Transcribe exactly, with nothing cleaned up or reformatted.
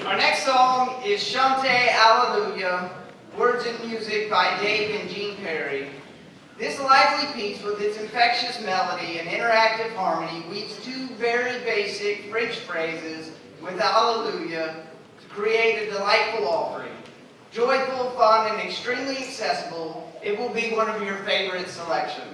Our next song is Chantez, Alleluja, words and music by Dave and Jean Perry. This lively piece with its infectious melody and interactive harmony weaves two very basic French phrases with Alleluja to create a delightful offering. Joyful, fun, and extremely accessible, it will be one of your favorite selections.